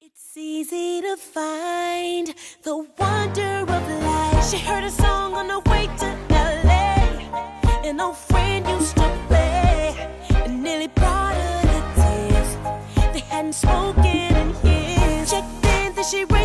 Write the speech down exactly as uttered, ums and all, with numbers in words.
It's easy to find the wonder of life. She heard a song on the way to L A. An old friend used to play and nearly brought her to tears. They hadn't spoken in years. Checked in, then she